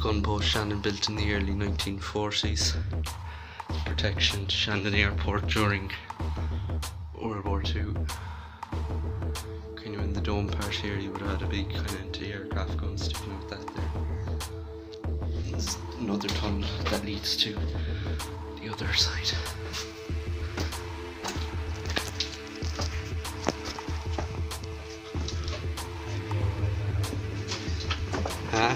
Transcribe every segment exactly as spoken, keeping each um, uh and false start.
gunpost Shannon built in the early nineteen forties. Protection to Shannon Airport during World War Two. Kind of in the dome part here, you would have had a big kind of anti-aircraft gun sticking out that there. There's another tunnel that leads to the other side. Huh?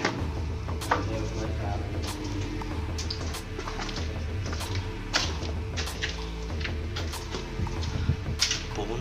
Bone.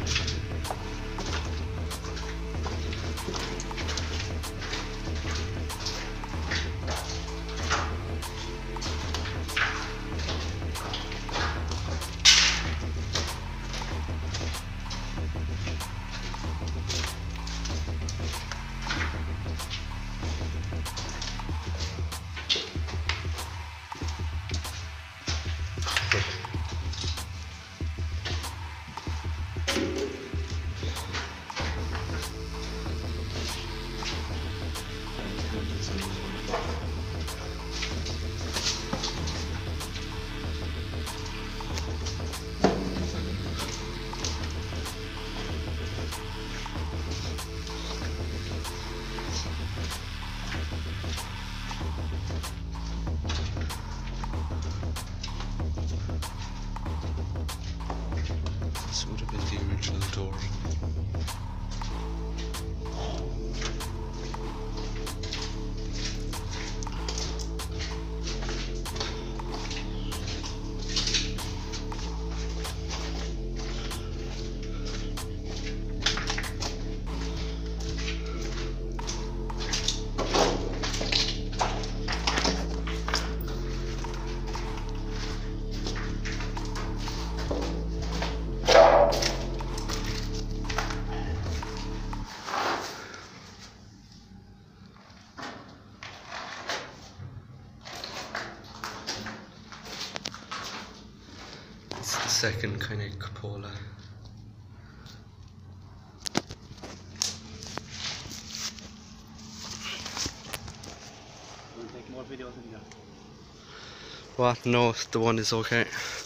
This would have been the original door. It's the second kind of cupola. Will you take more videos in here? What? No, the one is okay.